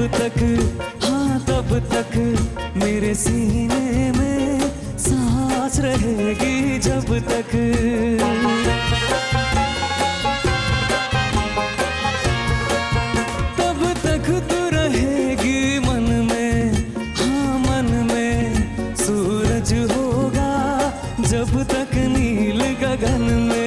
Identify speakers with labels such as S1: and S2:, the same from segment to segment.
S1: तक, हाँ तब तक मेरे सीने में सांस रहेगी जब तक। तब तक तू रहेगी मन में, हाँ मन में सूरज होगा जब तक नील गगन में।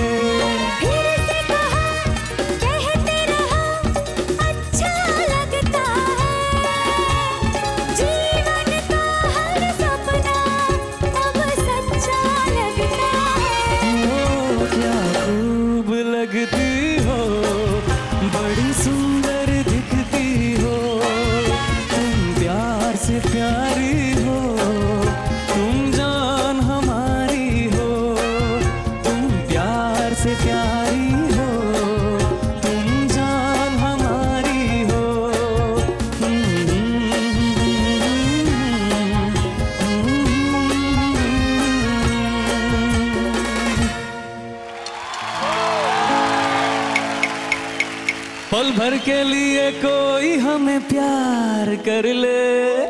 S1: पल भर के लिए कोई हमें प्यार कर ले,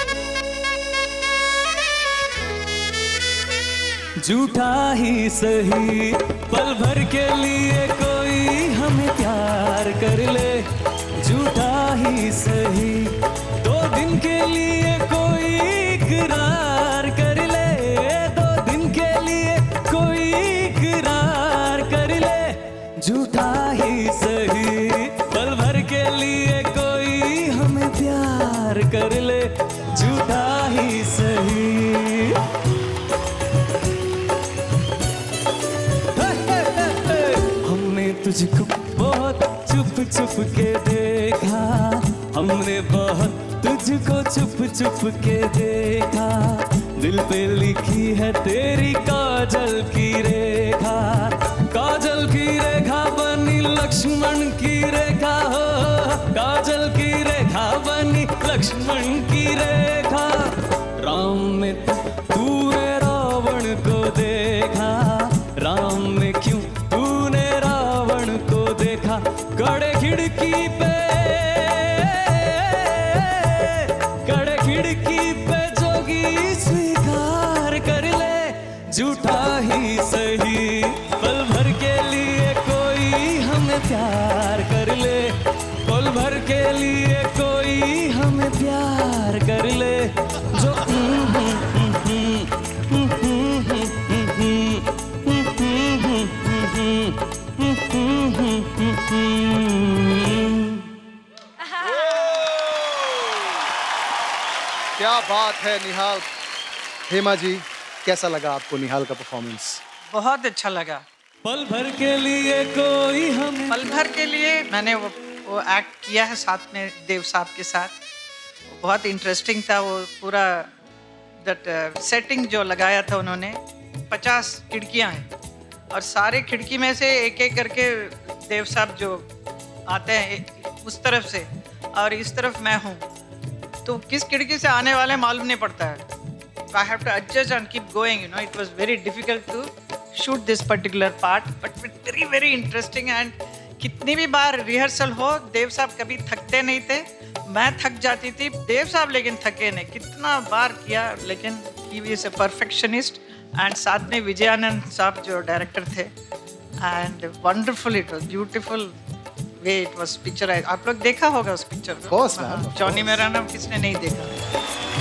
S1: झूठा ही सही। पल भर के लिए कोई हमें प्यार कर ले, झूठा ही सही। 2 दिन के लिए कोई इकरार कर ले, 2 दिन के लिए कोई इकरार कर ले, झूठा ही सही। पल भर के लिए कोई हमें प्यार कर ले, झूठा ही सही। हमने तुझको बहुत चुप चुप के देखा, हमने बहुत तुझको चुप चुप के देखा। दिल पे लिखी है तेरी काजल की रेखा, काजल की रेखा बनी लक्ष्मण की रेखा हो, काजल की रेखा बनी लक्ष्मण की रेखा। राम में तूने रावण को देखा, राम में क्यों तूने रावण को देखा। कड़े खिड़की पे, कड़े खिड़की पे जोगी स्वीकार कर ले, झूठा ही सही। पल भर के लिए कोई हमें प्यार कर ले, पल भर के लिए कोई हमें प्यार कर ले, जो
S2: क्या बात है निहाल। हेमा जी, कैसा लगा आपको निहाल का परफॉर्मेंस?
S3: बहुत अच्छा लगा।
S1: पल भर के लिए कोई हमें,
S3: पल भर के लिए मैंने वो एक्ट किया है साथ में देव साहब के साथ। बहुत इंटरेस्टिंग था वो पूरा दैट सेटिंग जो लगाया था उन्होंने। 50 खिड़कियां हैं और सारे खिड़की में से एक एक करके देव साहब जो आते हैं उस तरफ से और इस तरफ मैं हूँ, तो किस खिड़की से आने वाले मालूम नहीं पड़ता है। I have to adjust and keep going, you know. It was very difficult to shoot this particular part, but very very interesting. And कितनी भी बार रिहर्सल हो, देव साहब कभी थकते नहीं थे, मैं थक जाती थी, देव साहब लेकिन थके नहीं। कितना बार किया, लेकिन he is a perfectionist. And साथ में विजयानंद साहब जो डायरेक्टर थे, and wonderful, it was beautiful way it was picturized. आप लोग देखा होगा उस पिक्चर को?
S2: Of course, ma'am.
S3: जॉनी मेरा नाम किसने नहीं देखा?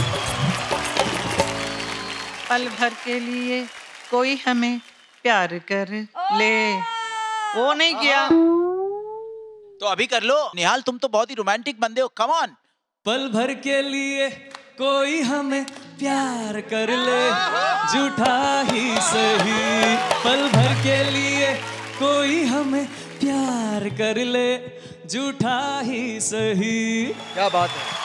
S3: पल भर के लिए कोई हमें प्यार कर ले, वो नहीं किया।
S4: तो अभी कर लो निहाल, तुम तो बहुत ही रोमांटिक बंदे हो, कम ऑन।
S1: पल भर के लिए कोई हमें प्यार कर ले, झूठा ही सही। पल भर के लिए कोई हमें प्यार कर ले, झूठा ही सही।
S2: क्या बात है।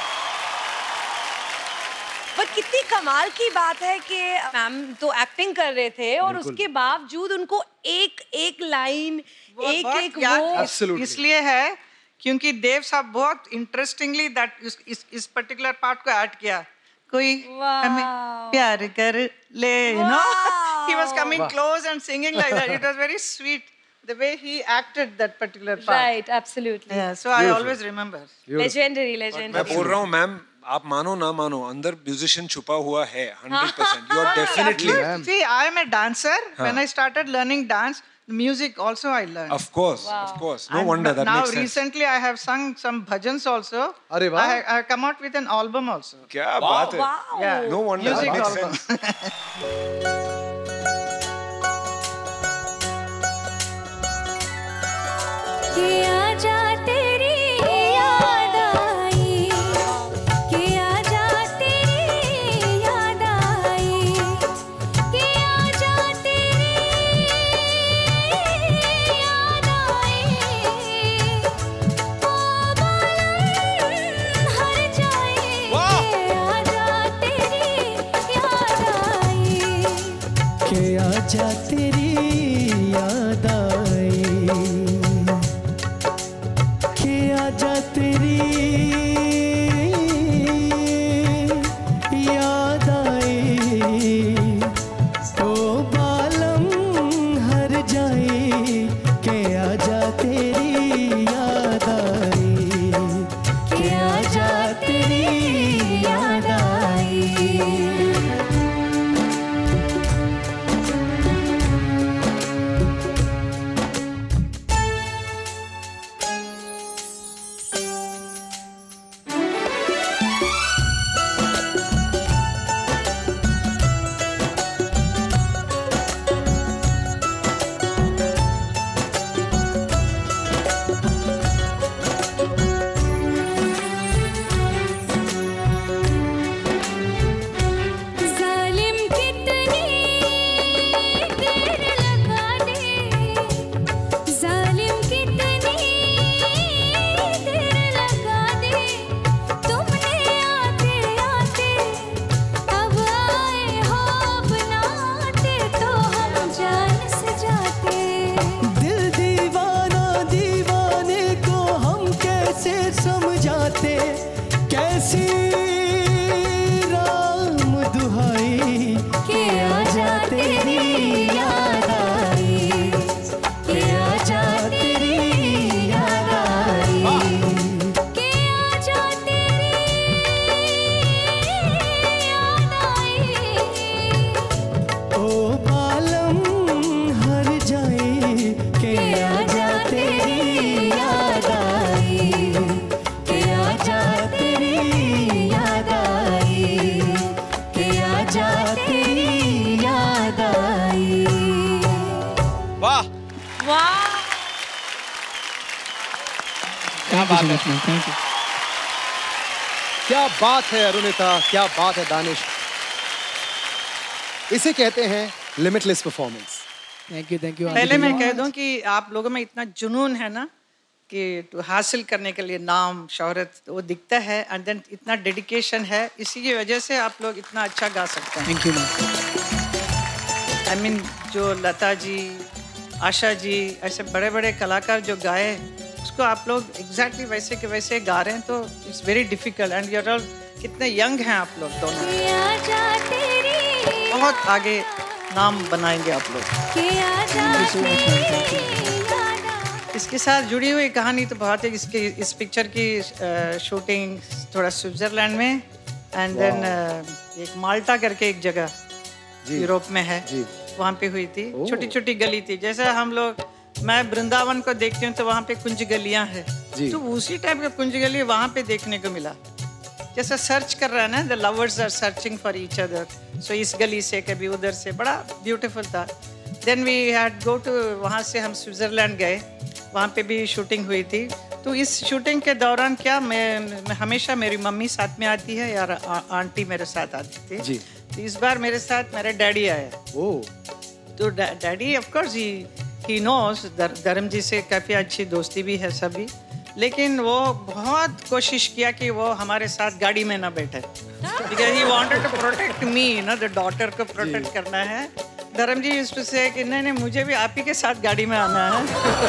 S5: पर कितनी कमाल की बात है कि मैम तो एक्टिंग कर रहे थे और उसके बावजूद उनको एक एक लाइन, एक एक वो
S3: इसलिए है क्योंकि देव साहब बहुत इंटरेस्टिंगली दैट इस पर्टिकुलर पार्ट को ऐड किया। कोई हमें प्यार कर ले, you know, he was coming close and singing like that. It was very sweet. the way he acted that particular part.
S5: Right, absolutely.
S3: Yeah, so I always remember.
S5: Legendary.
S6: मैं बोल रहा हूँ मैम, आप मानो ना मानो, अंदर म्यूजिशियन छुपा हुआ है 100%. You are definitely.
S3: See, I am a dancer. When I started learning dance, music also I learned.
S6: Of course. No wonder that
S3: now
S6: makes sense.
S3: Now recently I have sung some bhajans also.
S2: अरे वाह.
S3: I have come out with an album also.
S6: क्या बात है?
S3: Yeah.
S6: No wonder that
S3: Music
S6: makes
S3: album.
S6: sense.
S7: कि आजा तेरी याद आई, कि आजा तेरी याद आई, कि आजा तेरी याद आई, ओ बालम हर जाए, आजा तेरी याद आई,
S1: कि आजा तेरी याद आई, आजा तेरी याद आई, ओ बालम हर जाए, के आजा तेरी याद आई, के आजा तेरी याद आई.
S2: Thank you. क्या बात है अरुणिता, क्या बात है दानिश. इसे कहते हैं लिमिटलेस परफॉर्मेंस.
S8: Thank you.
S3: पहले मैं कह दूं कि आप लोगों में इतना जुनून है ना कि हासिल करने के लिए नाम शोहरत वो दिखता है, एंड देन इतना डेडिकेशन है, इसी की वजह से आप लोग इतना अच्छा गा सकते हैं.
S8: Thank you ma'am.
S3: I mean जो लता जी, आशा जी, ऐसे बड़े बड़े कलाकार जो गाए, उसको आप लोग एग्जैक्टली वैसे के वैसे गा रहे हैं, तो it's very difficult. And you all कितने यंग हैं आप लोग दोनों, बहुत आगे नाम बनाएंगे आप लोग. इसके साथ जुड़ी हुई कहानी तो बहुत है. इसके इस पिक्चर की शूटिंग थोड़ा स्विट्जरलैंड में, एंड देन एक माल्टा करके एक जगह यूरोप में है, वहाँ पे हुई थी. छोटी छोटी गली थी, जैसे हम लोग, मैं वृंदावन को देखती हूँ तो वहाँ पे कुंज गलियाँ हैं, तो उसी टाइप का कुंज गली वहाँ पे देखने को मिला. जैसा सर्च कर रहा है ना, the lovers are searching for each other, so इस गली से कभी उधर से, बड़ा ब्यूटीफुल था. Then we had go to, वहाँ से हम स्विट्जरलैंड गए, वहाँ पे भी शूटिंग हुई थी. तो इस शूटिंग के दौरान क्या, मैं हमेशा मेरी मम्मी साथ में आती है या आंटी मेरे साथ आती थी. तो इस बार मेरे साथ मेरे डैडी आए. तो डैडी ऑफ कोर्स ही नोस, धर्म जी से काफ़ी अच्छी दोस्ती भी है सभी, लेकिन वो बहुत कोशिश किया कि वो हमारे साथ गाड़ी में ना बैठे, because he wanted to protect me, ना द डॉटर को प्रोटेक्ट करना है. धर्म जी यूज्ड टू से कि नहीं मुझे भी आप ही के साथ गाड़ी में आना है.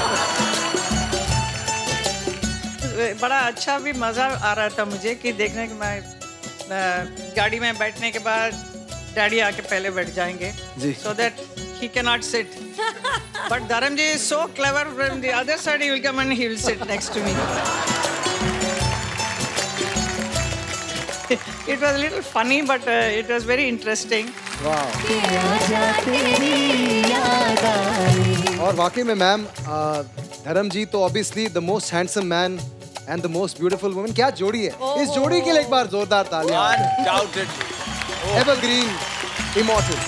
S3: बड़ा अच्छा भी मज़ा आ रहा था मुझे कि देखने के, मैं गाड़ी में बैठने के बाद डैडी आके पहले बैठ जाएंगे, so that he can not sit. But Dharamji is so clever. From the other side, he will come and he will sit next to me. It was a little funny, but it was very interesting.
S2: Wow. और वाकई में ma'am धर्म जी तो obviously the most handsome man and the most beautiful woman. क्या जोड़ी है? इस जोड़ी के लिए एक बार जोरदार तालियां.
S4: Undoubtedly.
S2: Evergreen, immortal.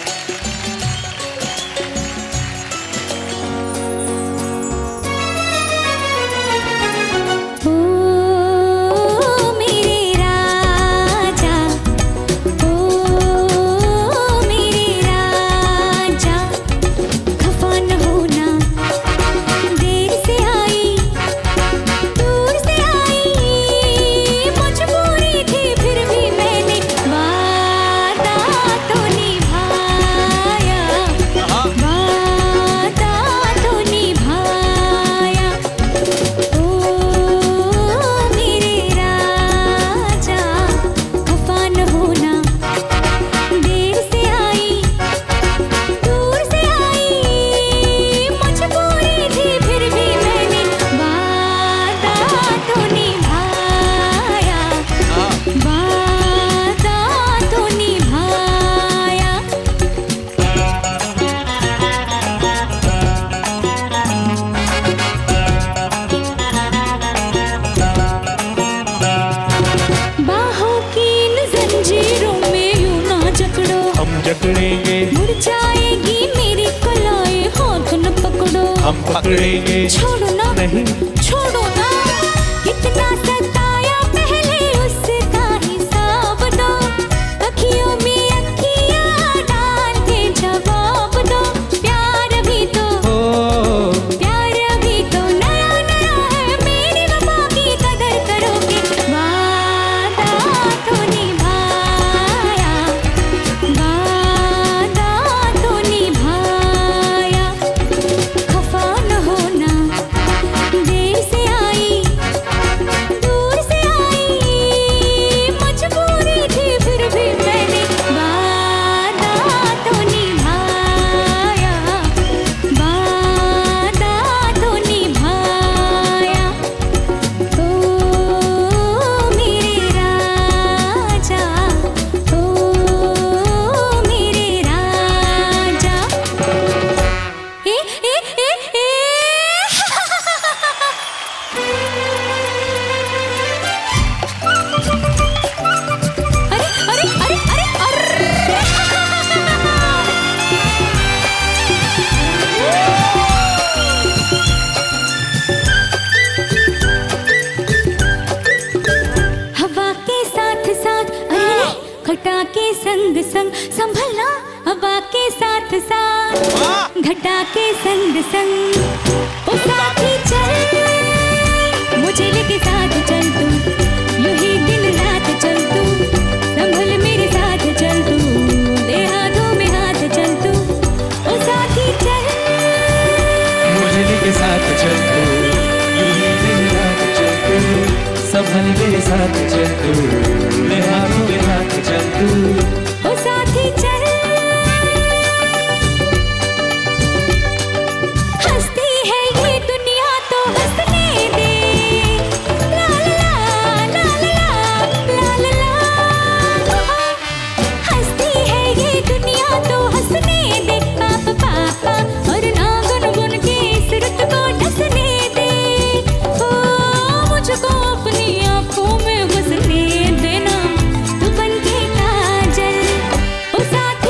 S1: हम पकड़ेंगे
S7: छोड़ो ना
S1: नहीं
S7: छोड़ो ना कितना सताया पहले उसका हिसाब दो अखियों में अखियां डाल के जवाब दो प्यार भी तो नया नया है मेरी वफा की कदर करोगे वादा तो निभाया खफा न होना देर से आई दूर से आई मजबूरी थी फिर भी मैंने वादा तो निभाया ओ मेरे राजा ओ मेरे राजा हवा के साथ साथ घटा के संग संग संभलना हवा के साथ साथ घटा के संग संग ओ साथी चल मुझे लेके साथ चल तू यूं ही दिन रात चल तू संभल मेरे साथ चल तू दे हाथों में हाथ चल तू ओ साथी चल
S1: मुझे लेके साथ चल तू यूं ही दिन रात चल तू संभल मेरे साथ चल तू ले हाथों में हाथ चल तू
S7: ओ साथी चल हंसती है ये दुनिया तो हंसने दे ला ला ला ला ला ला हंसती है ये दुनिया तो हंसने दे पापा पापा और ना गुन गुन के इस रुत को डसने दे ओ मुझको अपनी आंखों में बसने देना तू बन के काजल ओ साथ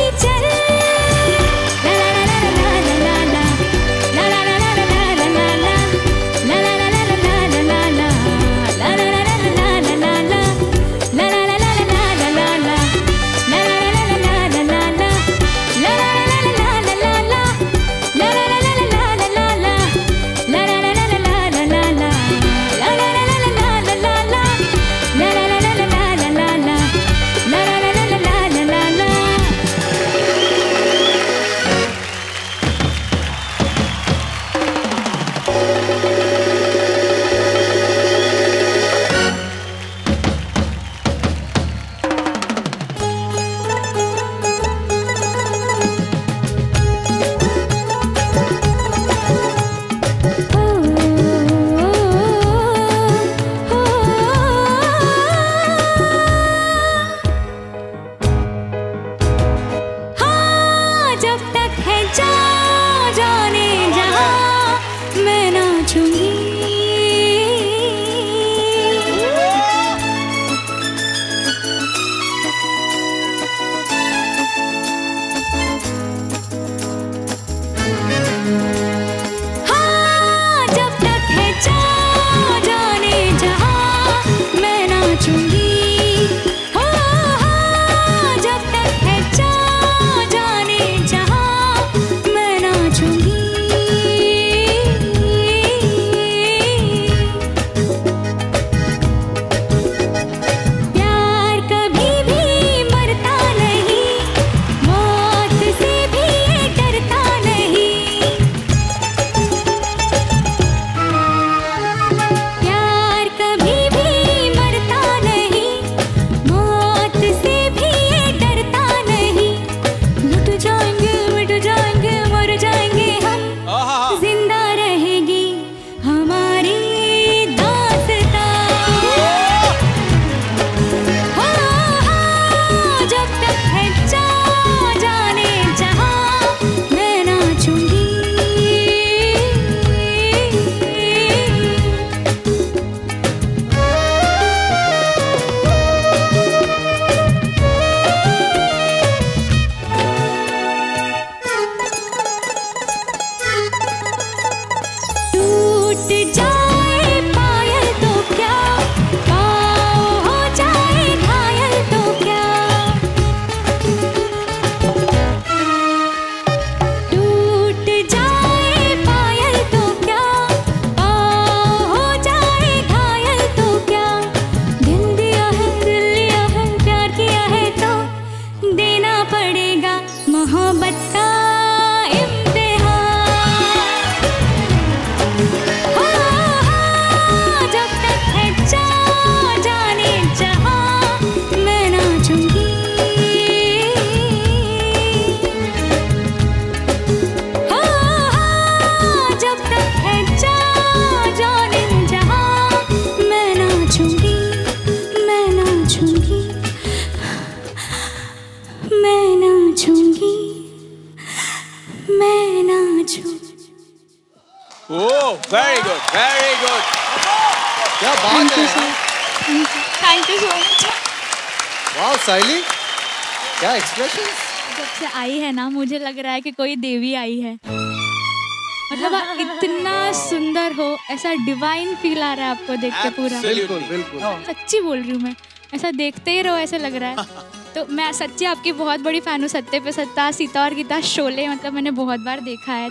S2: क्या बात है।
S7: Thank you so much.
S2: वाह साइली, क्या एक्सप्रेशन।
S7: जब से आई है ना मुझे लग रहा है कि कोई देवी आई है। मतलब आप इतना सुंदर हो, ऐसा डिवाइन फील आ रहा है आपको देख के पूरा।
S2: बिल्कुल बिल्कुल।
S7: सच्ची बोल रही हूँ मैं, ऐसा देखते ही रहो ऐसे लग रहा है। तो मैं सच्ची आपकी बहुत बड़ी फैन हूँ। सत्ते पे सत्ता, सीता और गीता, शोले, मतलब मैंने बहुत बार देखा है।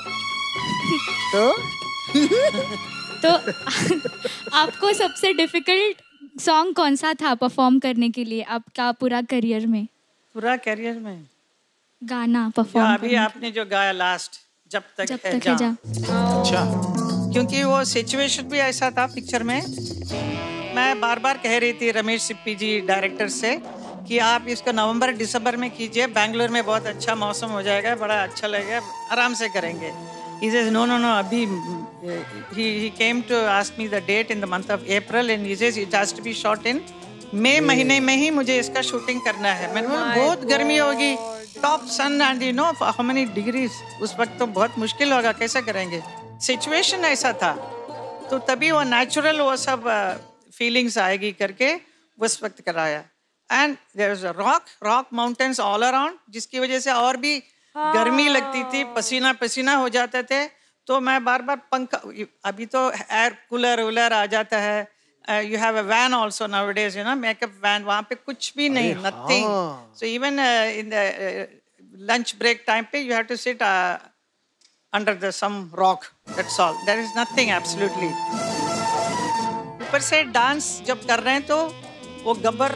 S7: तो आपको सबसे डिफिकल्ट सॉन्ग कौन सा था परफॉर्म करने के लिए आपका पूरा करियर में?
S3: पूरा करियर में
S7: गाना परफॉर्म
S3: अभी आपने जो गाया लास्ट, जब तक है
S7: जा।
S4: अच्छा,
S3: क्योंकि वो सिचुएशन भी ऐसा था पिक्चर में। मैं बार बार कह रही थी रमेश सिप्पी जी डायरेक्टर से कि आप इसको नवंबर दिसंबर में कीजिए, बैंगलोर में बहुत अच्छा मौसम हो जाएगा, बड़ा अच्छा लगेगा, आराम से करेंगे। He says no, अभी he came to ask me the date in the month of April and he says it has to be shot in मई महीने में ही मुझे इसका शूटिंग करना है। मैंने बोला बहुत गर्मी होगी, top sun and you know how many degrees, उस वक्त तो बहुत मुश्किल होगा, कैसे करेंगे। सिचुएशन ऐसा था, तो तभी वो नेचुरल वो सब फीलिंग्स आएगी करके उस वक्त कराया। And there is a rock mountains all around, जिसकी वजह से और भी गर्मी लगती थी, पसीना पसीना हो जाते थे। तो मैं बार बार पंखा, अभी तो एयर कूलर आ जाता है, you have a van also nowadays, you know, makeup van, वहाँ पे कुछ भी नहीं, nothing. So even in the lunch break time पे you have to sit under the some rock, that's all. There is nothing absolutely. ऊपर से dance जब कर रहे हैं तो वो गब्बर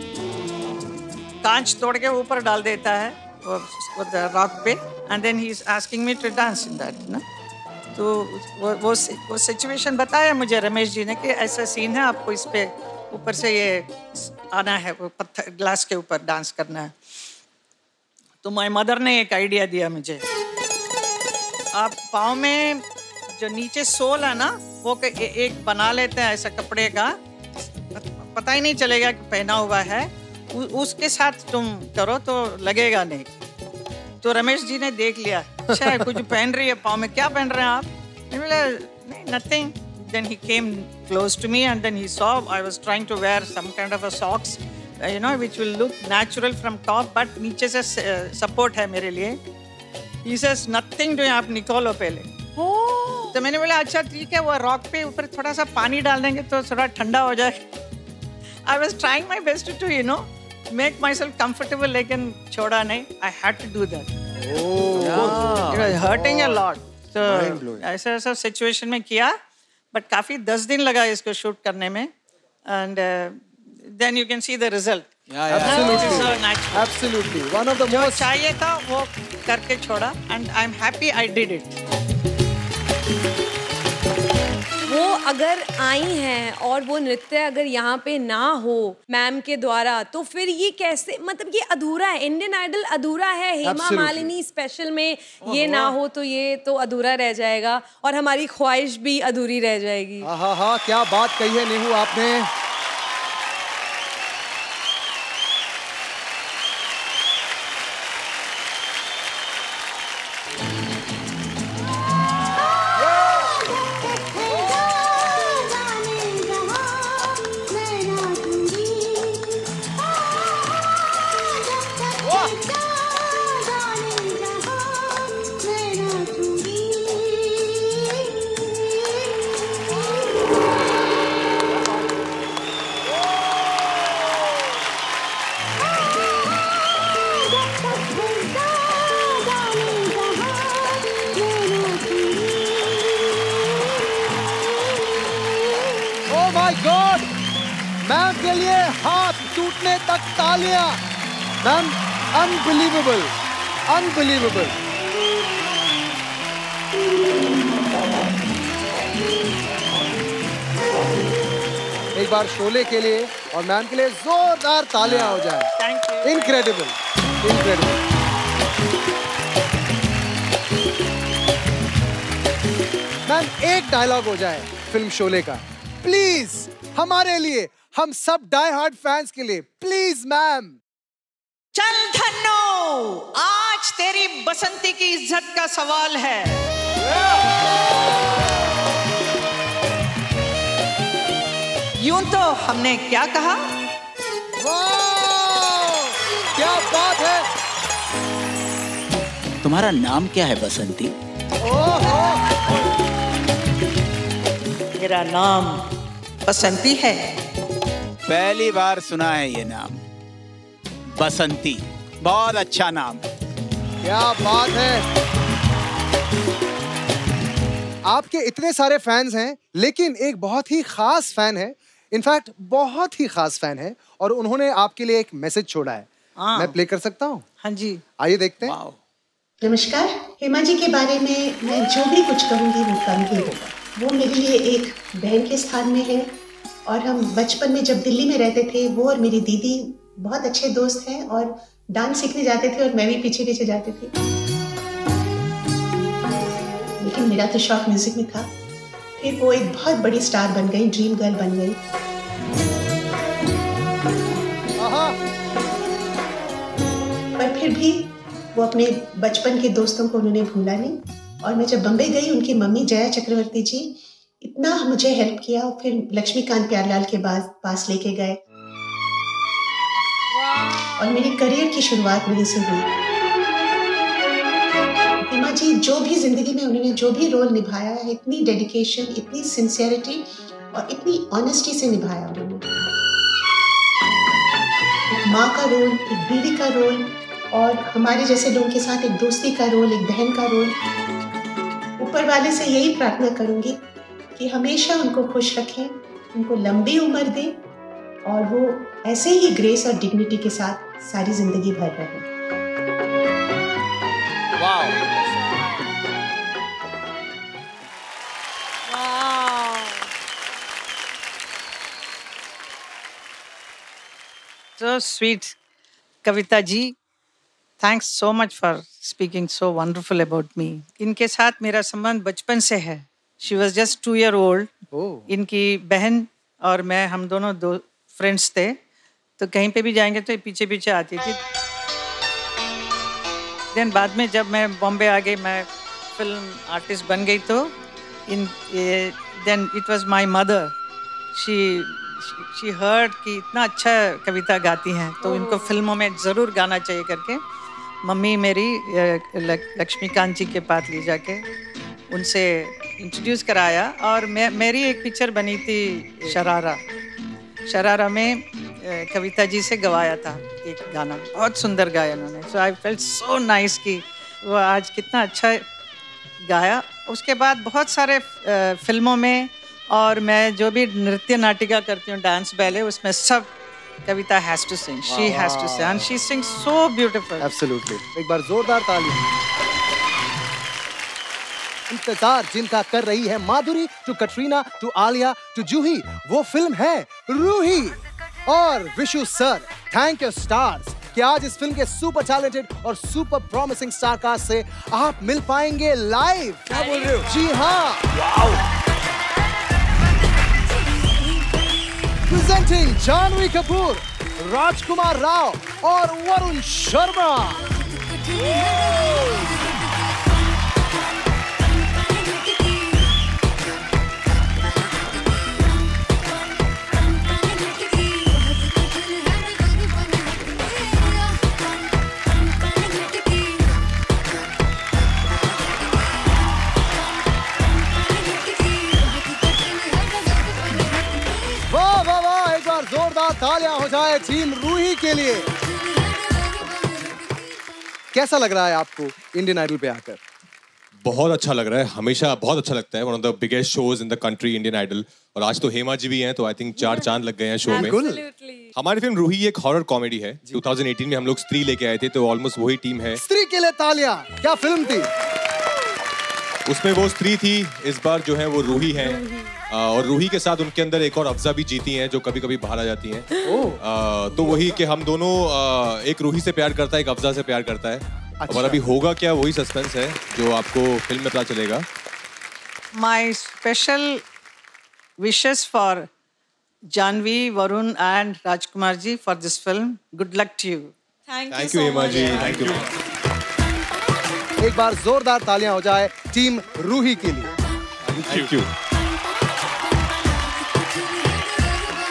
S3: कांच तोड़ के ऊपर डाल देता है वो रॉक पे, and then he is asking me to dance in that, you know. तो वो सिचुएशन बताया मुझे रमेश जी ने कि ऐसा सीन है, आपको इस पे ऊपर से ये आना है, वो पत्थर ग्लास के ऊपर डांस करना है। तो माय मदर ने एक आइडिया दिया मुझे, आप पाँव में जो नीचे सोल है ना वो एक बना लेते हैं ऐसा कपड़े का, पता ही नहीं चलेगा कि पहना हुआ है, उसके साथ तुम करो तो लगेगा नहीं। तो रमेश जी ने देख लिया, अच्छा कुछ पहन रही है पाँव में, क्या पहन रहे हैं आप? मैंने बोला नहीं, nothing. Then he came close to me and then he saw I was trying to wear some kind of a socks, you know, which will look natural from top, but नीचे से सपोर्ट है मेरे लिए। He says nothing doing, आप निकालो पहले। तो मैंने बोला अच्छा ठीक है, वो रॉक पे ऊपर थोड़ा सा पानी डाल देंगे तो थोड़ा ठंडा हो जाएगा। I was trying my best to you know make myself comfortable, लेकिन छोड़ा नहीं, I had to do that. It was hurting a lot. So ऐसा situation में किया, but काफी 10 दिन लगा इसको shoot करने में, and then you can see the result.
S2: Absolutely.
S3: So natural.
S2: Absolutely. One of the
S3: जो
S2: most
S3: चाहिए था वो करके छोड़ा, and I'm happy I did it.
S5: वो अगर आई हैं और वो नृत्य अगर यहाँ पे ना हो मैम के द्वारा, तो फिर ये कैसे, मतलब ये अधूरा है, इंडियन आइडल अधूरा है। हेमा मालिनी स्पेशल में ये ना हो तो ये तो अधूरा रह जाएगा और हमारी ख्वाहिश भी अधूरी रह जाएगी।
S2: हाँ, क्या बात कही है नेहू आपने। मैम के लिए हाथ टूटने तक तालियां। Ma'am unbelievable, unbelievable. एक बार शोले के लिए और मैम के लिए जोरदार तालियां हो जाए।
S3: Thank you.
S2: Incredible, incredible. Ma'am एक डायलॉग हो जाए फिल्म शोले का, प्लीज, हमारे लिए, हम सब डाई हार्ड फैंस के लिए, प्लीज मैम।
S3: चल धन्नो, आज तेरी बसंती की इज्जत का सवाल है। यूं तो हमने क्या कहा?
S2: वाह! क्या बात है!
S4: तुम्हारा नाम क्या है बसंती?
S3: मेरा नाम बसंती है।
S4: पहली बार सुना है ये नाम, बसंती। बहुत अच्छा नाम।
S2: क्या बात है! आपके इतने सारे फैंस हैं, लेकिन एक बहुत ही खास फैन है, इनफैक्ट बहुत ही खास फैन है, और उन्होंने आपके लिए एक मैसेज छोड़ा है। मैं प्ले कर सकता हूँ?
S3: हाँ जी।
S2: आइए देखते हैं।
S8: नमस्कार। हेमा जी के बारे में मैं जो भी कुछ कहूँगी वो कम ही होगा। वो मेरे लिए एक बहन के स्थान में है, और हम बचपन में जब दिल्ली में रहते थे, वो और मेरी दीदी बहुत अच्छे दोस्त हैं, और डांस सीखने जाते थे और मैं भी पीछे पीछे जाती थी। लेकिन मेरा तो शौक म्यूजिक में था। फिर वो एक बहुत बड़ी स्टार बन गई, ड्रीम गर्ल बन गई। पर फिर भी वो अपने बचपन के दोस्तों को उन्होंने भूला नहीं, और मैं जब बम्बई गई, उनकी मम्मी जया चक्रवर्ती जी इतना मुझे हेल्प किया, और फिर लक्ष्मीकांत प्यारेलाल के पास लेके गए, और मेरी करियर की शुरुआत वहीं से हुई। हेमा जी जो भी जिंदगी में उन्होंने जो भी रोल निभाया है, इतनी डेडिकेशन, इतनी सिंसियरिटी और इतनी ऑनेस्टी से निभाया उन्होंने। एक माँ का रोल, एक बीवी का रोल, और हमारे जैसे लोगों के साथ एक दोस्ती का रोल, एक बहन का रोल। ऊपर वाले से यही प्रार्थना करूंगी कि हमेशा उनको खुश रखें, उनको लंबी उम्र दें, और वो ऐसे ही ग्रेस और डिग्निटी के साथ सारी जिंदगी भर रहे।
S3: So sweet, Kavita ji. Thanks so much for speaking so wonderful about me. इनके साथ मेरा संबंध बचपन से है। She was just 2 years old. इनकी बहन और मैं, हम दोनों 2 फ्रेंड्स थे, तो कहीं पे भी जाएंगे तो पीछे पीछे आती थी। देन बाद में जब मैं बॉम्बे आ गई, मैं फिल्म आर्टिस्ट बन गई, तो then it was my mother. She heard कि इतना अच्छा कविता गाती हैं, तो इनको फिल्मों में ज़रूर गाना चाहिए करके मम्मी मेरी लक्ष्मीकांत जी के पास ले जाके उनसे इंट्रोड्यूस कराया, और मेरी एक पिक्चर बनी थी शरारा में कविता जी से गवाया था एक गाना, बहुत सुंदर गाया उन्होंने। सो आई फेल्ट सो नाइस कि वो आज कितना अच्छा गाया। उसके बाद बहुत सारे फिल्मों में, और मैं जो भी नृत्य नाटिका करती हूँ, डांस बैले, उसमें सब Kavita has to sing, she has to sing, and she sings so beautiful.
S2: Absolutely. एक बार जोरदार ताली। इंतजार जिनका कर रही है Madhuri, to Katrina, to Alia, to Juhi, वो फिल्म है रूही। और Vishu sir, thank you stars कि आज इस फिल्म के सुपर टैलेंटेड और सुपर प्रॉमिसिंग स्टार कास्ट से आप मिल पाएंगे लाइव। क्या बोल रहे हो? जी हाँ। Presenting जानवी कपूर, राजकुमार राव और वरुण शर्मा। जोरदार तालियां हो जाए टीम रूही के लिए। कैसा लग रहा है आपको इंडियन आइडल पे आकर?
S9: बहुत अच्छा लग रहा है, हमेशा बहुत अच्छा लगता है। One of the biggest shows in the country, Indian Idol. और आज तो हेमा जी भी हैं, तो आई थिंक 4 चांद लग गए हैं शो में। हमारी फिल्म रूही एक हॉरर कॉमेडी है। 2018 में हम लोग स्त्री लेके आए थे, तो ऑलमोस्ट वही टीम है।
S2: स्त्री के लिए तालियां। क्या फिल्म थी?
S9: उसमें वो स्त्री थी, इस बार जो है वो रूही हैं। और रूही के साथ उनके अंदर एक और अफजा भी जीती हैं, जो कभी कभी बाहर आ जाती हैं। तो वही कि हम दोनों, एक रूही से प्यार करता है, एक अफजा से प्यार करता है। अच्छा। और अभी होगा क्या, वही सस्पेंस है जो आपको फिल्म में पता चलेगा।
S3: My special wishes for Janhvi, Varun and Rajkumar ji for this film. Good luck to you.
S9: Thank you Hema ji, thank you.
S2: एक बार जोरदार तालियां हो जाए टीम रूही के लिए।
S9: Thank you.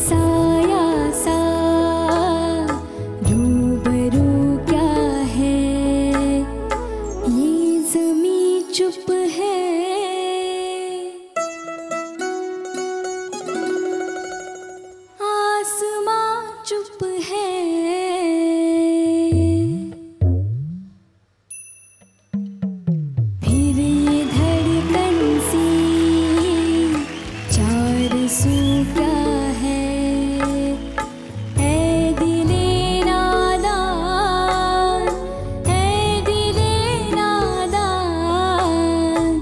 S7: साया सा रूबरू क्या है, ये ज़मीं चुप है, आसमां चुप है, फिर ये धड़कन सी चार सू क्या है, ऐ दिले नादान, ऐ दिले नादान।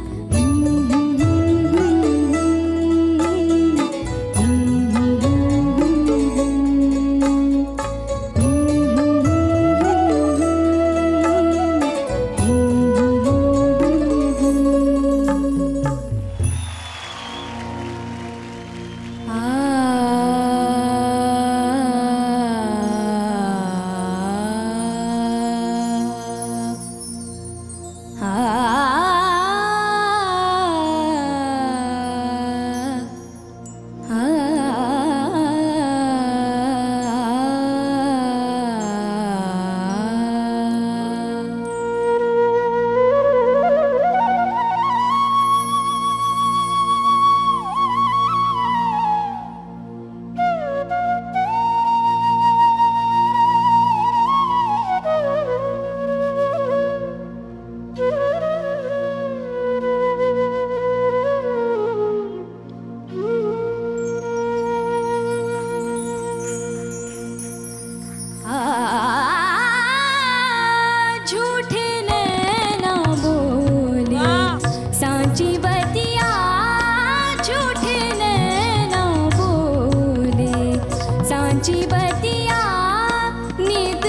S7: झूठे नैना बोले सांची बतिया, झूठे नैना बोले सांची बतिया, नींद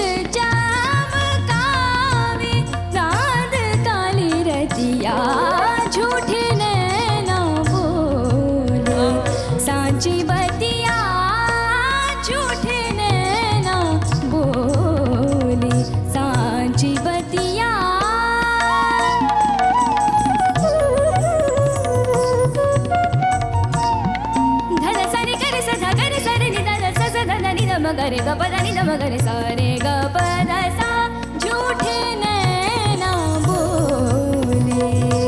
S7: चमकावे रात काली रतिया, झूठे नैना बोले सांची बतिया, झूठे नैना बोले सांची बतिया। धन सरे करे सधा करे सरे नि धन स ध न नि ध म करे ग प ध नि ध म करे सा रे ग प ध सा, झूठे नैना बोले।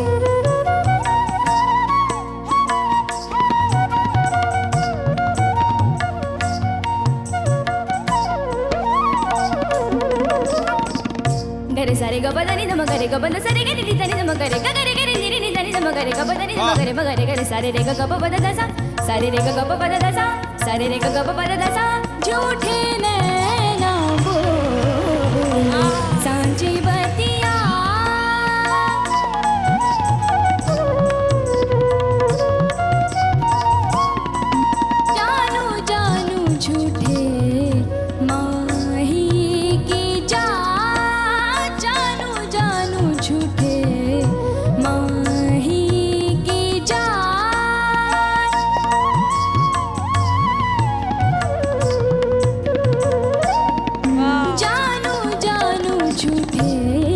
S7: गरे सारे ग प ध नि ध म करे ग प ध सरे ग नि ध नि ध म करे ग करे गे रे नि रे नि ध नि ध म करे ग प ध नि ध म करे म करे ग रे सारे रे ग ग प प ध ध सा, सारे रे ग ग प प ध ध सा, सारे रे ग ग प प ध ध सा, झूठे नैना बोले सांची बतिया। जानू जानू झूठे माही की जान, जानू जानू झूठे माही की जान। जानू जानू झूठे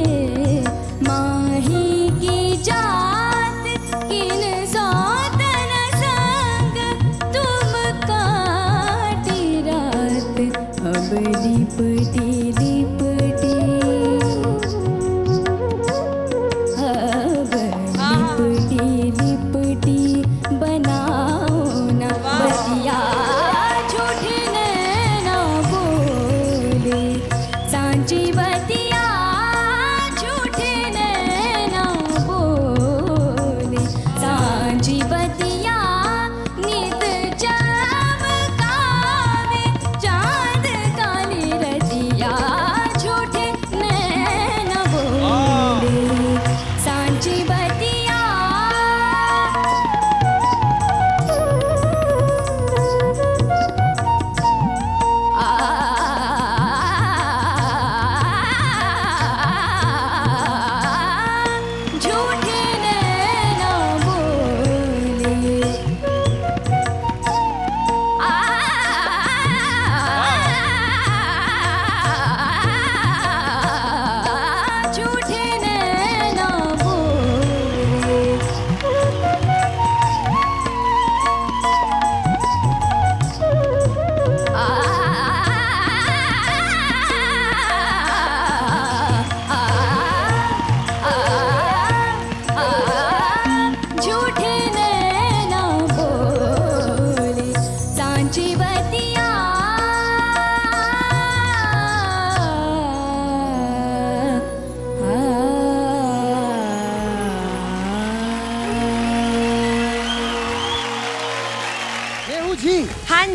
S7: माही की जात, किन सौतन संग तुम काटी रात, अब लिपटी लिपटी, अब लिपटी लिपटी बनाओ ना बतिया, झूठे नैना बोले सांची बतिया, झूठे नैना बोले सांची बतिया, नींद चमकावे चांद काली रतिया,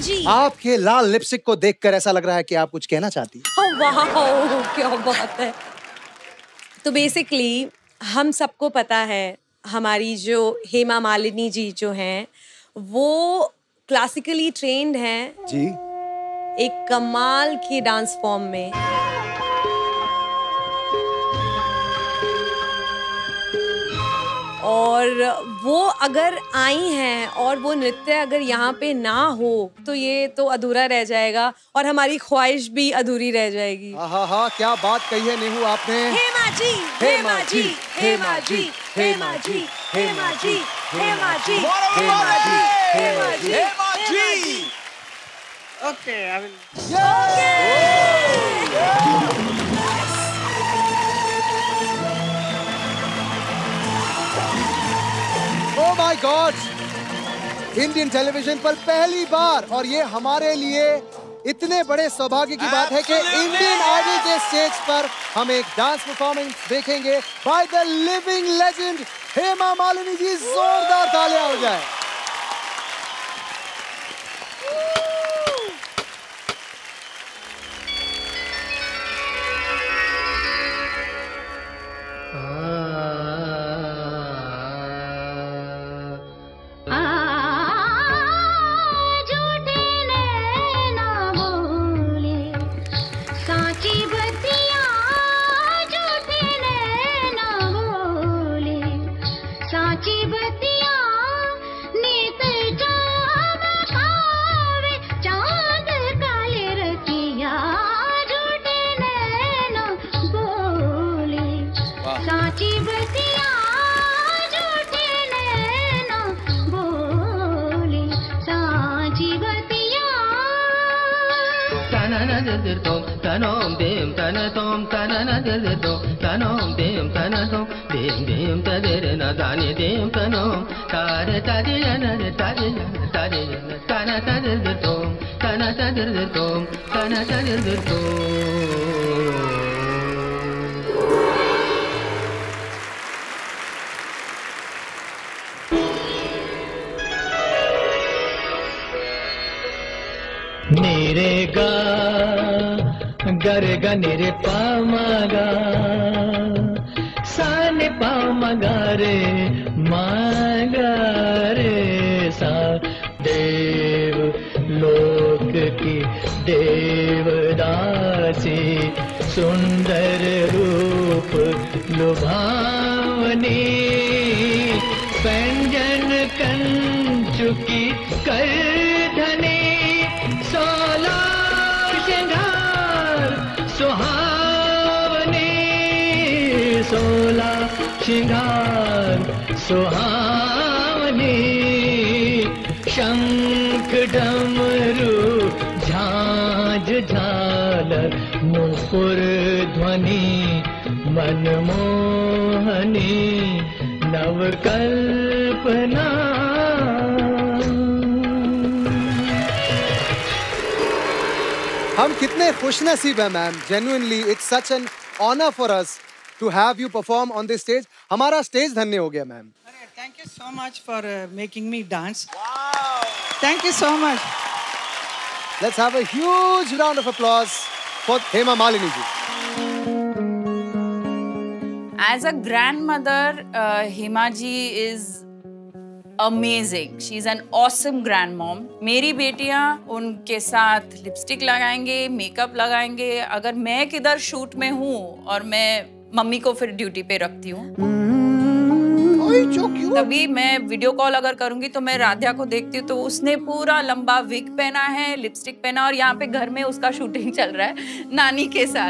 S5: जी।
S2: आपके लाल लिपस्टिक को देखकर ऐसा लग रहा है कि आप कुछ कहना चाहती हैं।
S5: वाह, क्या बात है। तो बेसिकली हम सबको पता है हमारी जो हेमा मालिनी जी जो हैं वो क्लासिकली ट्रेन्ड हैं
S2: जी,
S5: एक कमाल की डांस फॉर्म में। और वो अगर आई हैं और वो नृत्य अगर यहाँ पे ना हो तो ये तो अधूरा रह जाएगा और हमारी ख्वाहिश भी अधूरी रह जाएगी।
S2: हाँ, क्या बात कही है नेहू आपने।
S5: Hema ji, Hema ji, Hema ji, Hema ji, Hema ji, Hema ji, Hema ji, Hema ji, Hema ji.
S3: Okay, I will.
S2: Oh my God! Indian television पर पहली बार, और ये हमारे लिए इतने बड़े सौभाग्य की बात है कि इंडियन आइडल के स्टेज पर हम एक डांस परफॉर्मेंस देखेंगे by the living legend Hema Malini ji. जोरदार तालियां हो जाए।
S10: गरे गा निरे पा मगा सा ने पा मगा रे सा। देव लोक की देवदासी सुंदर रूप लुभावनी व्यंजन कंचुकी करधनी 16 श्रृंगार सुहावनी 16 श्रृंगार सुहावनी शंख डमरू झांझ झालर मुकुर ध्वनि मनमोहनी नवकल्पना।
S2: हम कितने खुशनसीब हैं ma'am, genuinely it's such an honour for us to have you perform on this stage. हमारा स्टेज धन्य हो गया ma'am.
S3: Thank you so much for making me dance. Wow! Thank you so much.
S2: Let's have a huge round of applause for Hema Malini ji.
S11: As a grandmother, Hema ji is amazing. She's an awesome grandmom. मेरी बेटियां उनके साथ lipstick लगाएंगे, makeup लगाएंगे। अगर मैं किधर shoot में हूँ और मैं मम्मी को फिर ड्यूटी पे रखती हूँ, तभी मैं वीडियो कॉल अगर करूंगी तो मैं राध्या को देखती हूँ तो उसने पूरा लंबा विग पहना है, लिपस्टिक पहना, और यहाँ पे घर में उसका शूटिंग चल रहा है नानी के साथ।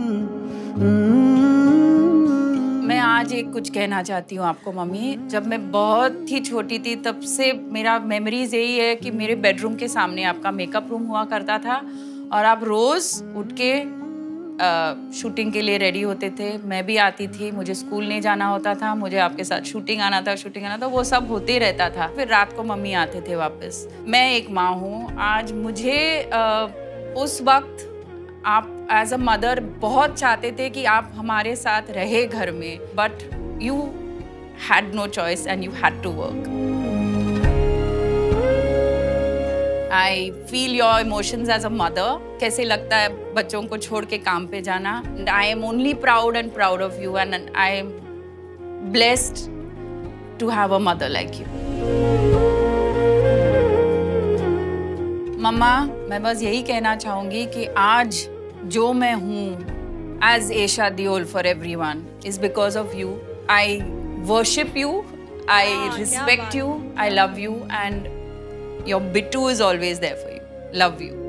S11: मैं आज एक कुछ कहना चाहती हूँ आपको मम्मी। जब मैं बहुत ही छोटी थी तब से मेरा मेमोरीज यही है कि मेरे बेडरूम के सामने आपका मेकअप रूम हुआ करता था और आप रोज उठ के शूटिंग के लिए रेडी होते थे। मैं भी आती थी, मुझे स्कूल नहीं जाना होता था, मुझे आपके साथ शूटिंग आना था, वो सब होते रहता था। फिर रात को मम्मी आते थे वापस। मैं एक माँ हूँ। आज मुझे उस वक्त आप एज अ मदर बहुत चाहते थे कि आप हमारे साथ रहे घर में, but you had no choice and you had to work. I feel your emotions as a mother. कैसे लगता है बच्चों को छोड़ के काम पे जाना. And I am only proud of you and I am blessed to have a mother like you. मम्मा, मैं बस यही कहना चाहूँगी कि आज जो मैं हूँ as Aisha Deol for everyone is because of you. I worship you, I respect you, I love you and your Bittu is always there for you. Love you.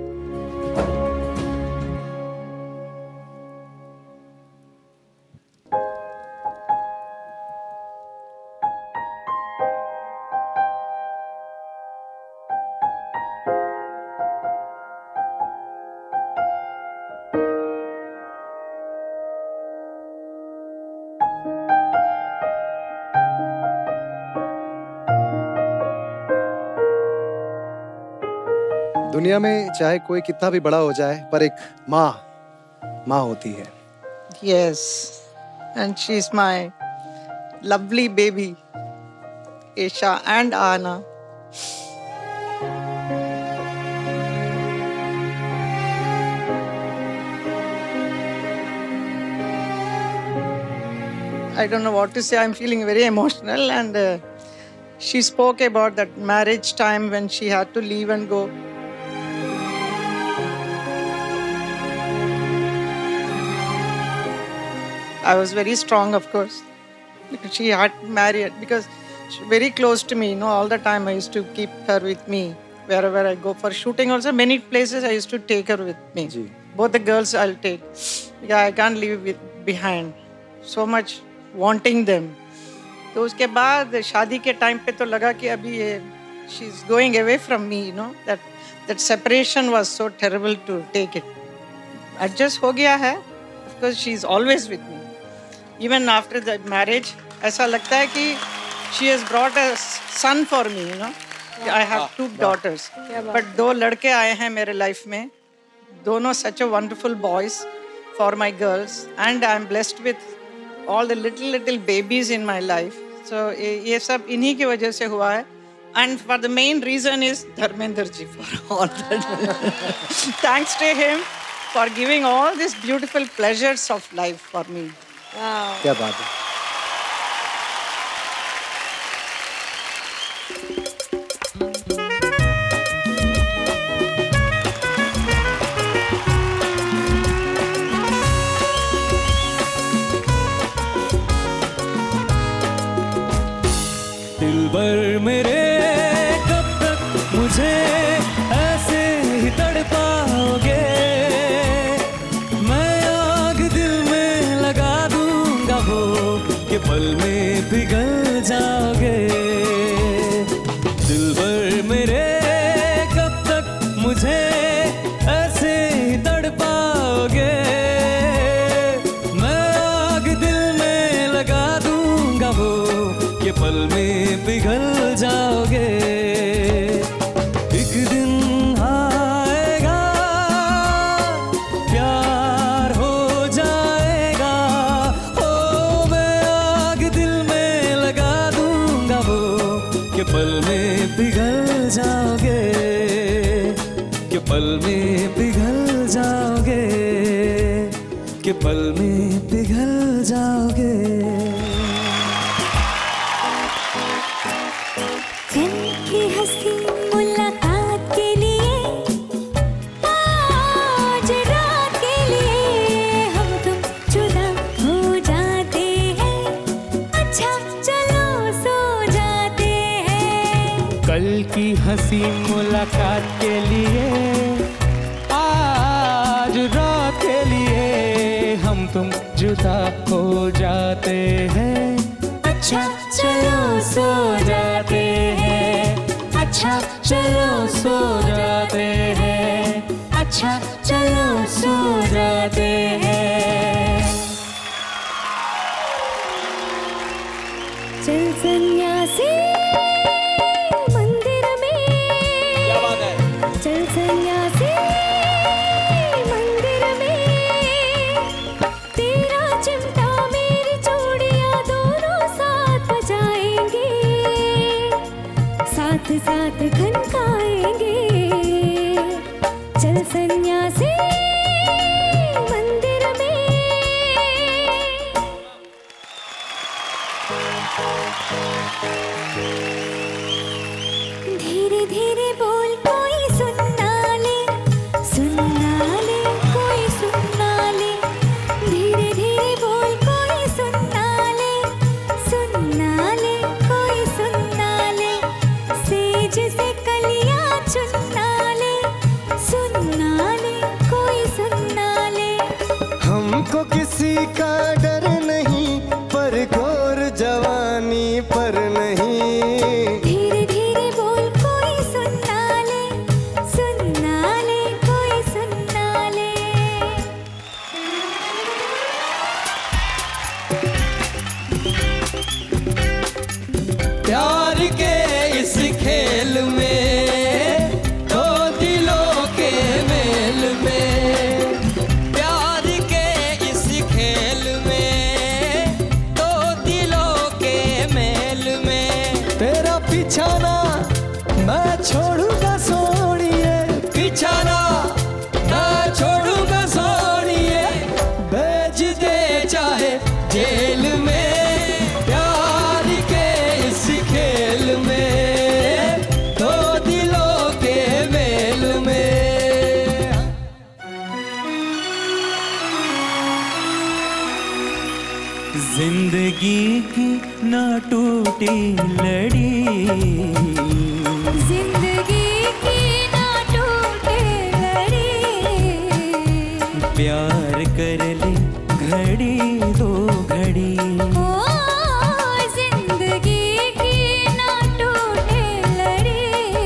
S2: दुनिया में चाहे कोई कितना भी बड़ा हो जाए पर एक माँ होती है.
S3: Yes, and she's my lovely baby, Aisha and Anna. I don't know what to say. I'm feeling very emotional, and she spoke about that marriage time when she had to leave and go. I was very strong, of course, because she had married, because she was very close to me, all the time I used to keep her with me. Wherever I go for shooting also, many places I used to take her with me. Ji. Both the girls I'll take. Yeah, I can't leave behind. So much wanting them. तो उसके बाद शादी के time पे तो लगा कि अभी ये she's going away from me, that separation was so terrible to take it. Adjust हो गया है, because she's always with me. Even after the marriage, ऐसा लगता है कि she has brought a son for me, I have 2 daughters. But 2 लड़के आए हैं मेरे life में. दोनों such a wonderful boys for my girls. And I'm blessed with all the little babies in my life. So ये सब इन्हीं की वजह से हुआ है. And for the main reason is Dharmender ji for all that. Thanks to him for giving all these beautiful pleasures of life for me. Wow.
S2: क्या बात है.
S1: दिलबर मेरे कब तक मुझे ऐसे ही तड़पाओगे. मैं आग दिल में लगा दूंगा वो कि पल में पिघल जाओगे. दिलबर मेरे कब तक मुझे ऐसे ही तड़पाओगे. मैं आग दिल में लगा दूंगा वो कि पल में पिघल जाओगे. एक दिन आएगा प्यार हो जाएगा. ओ मैं आग दिल में लगा दूंगा वो कि पल में पिघल जाओगे. कि पल में पिघल जाओगे. कि पल में पिघल जाओगे.
S7: मुलाकात के लिए आज रात के लिए हम तुम जुदा हो जाते हैं. अच्छा चलो सो जाते हैं.
S10: कल की हंसी मुलाकात के लिए आज रात के लिए हम तुम जुदा हो जाते हैं.
S7: अच्छा चलो सो जाते हैं. अच्छा चलो सो जाते हैं. अच्छा चलो सो जाते हैं. चल सन्यासी मंदिर में. क्या बात है. चल सन्यासी मंदिर में. तेरा चिमटा मेरी चूड़ियां दोनों साथ बजाएंगे. साथ साथ खनकाएंगे. सन्यासी मंदिर में। धीरे धीरे बोल कोई सुनना ले, सुनना ले कोई सुनना ले। धीरे धीरे बोल कोई सुनना ले, सुनना ले कोई सुनना ले। सेज से कलियां चुनना ले, सुनना ले कोई सुनना ले।
S10: हमको किसी का डर नहीं, पर घोर जवानी पर नहीं।
S7: धीरे धीरे बोल कोई सुनना ले, सुनना ले कोई सुनना ले।
S1: प्यार के इस खेल में, दो दिलों के मेल में। प्यार के इस खेल में, दो दिलों के मेल में।
S10: तेरा पिछाना मैं छोड़ूंगा सोनिए,
S1: पिछाना ना छोड़ूंगा सोनिए, भेज दे चाहे जेल में। प्यार के इस खेल में, दो दिलों के मेल में। जिंदगी की ना टूटी लड़ी,
S7: जिंदगी की ना टूटे लड़ी।
S1: प्यार कर ले घड़ी दो घड़ी।
S7: ओ जिंदगी की ना टूटे लड़ी।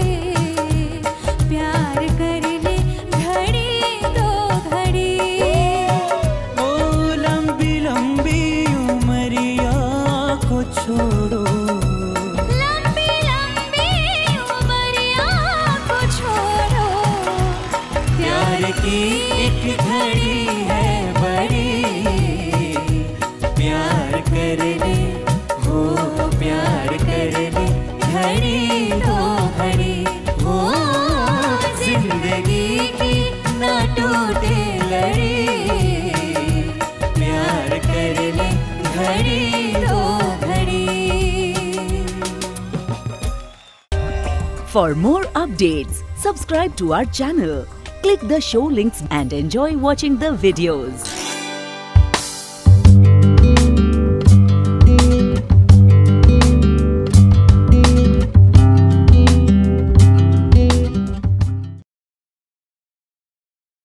S7: प्यार कर ले घड़ी दो घड़ी।
S1: ओ लंबी लंबी उमरिया को छोड़ो,
S7: लंबी लंबी उमरिया को छोड़ो।
S1: प्यार की एक घड़ी है बड़ी। प्यार कर ले, हो प्यार कर ले घड़ी दो घड़ी। हो जिंदगी की ना टूटे लड़ी। प्यार कर ले घड़ी दो घड़ी।
S12: For more updates, subscribe to our channel, click the show links and enjoy watching the videos.